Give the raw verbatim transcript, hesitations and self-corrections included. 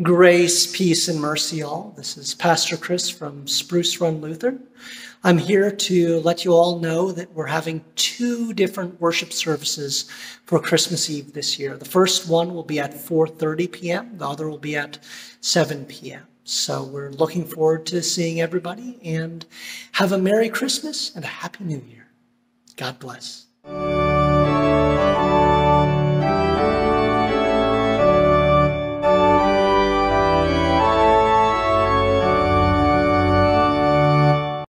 Grace, peace, and mercy all. This is Pastor Chris from Spruce Run Lutheran. I'm here to let you all know that we're having two different worship services for Christmas Eve this year. The first one will be at four thirty p.m. The other will be at seven p.m. So we're looking forward to seeing everybody, and have a Merry Christmas and a Happy New Year. God bless.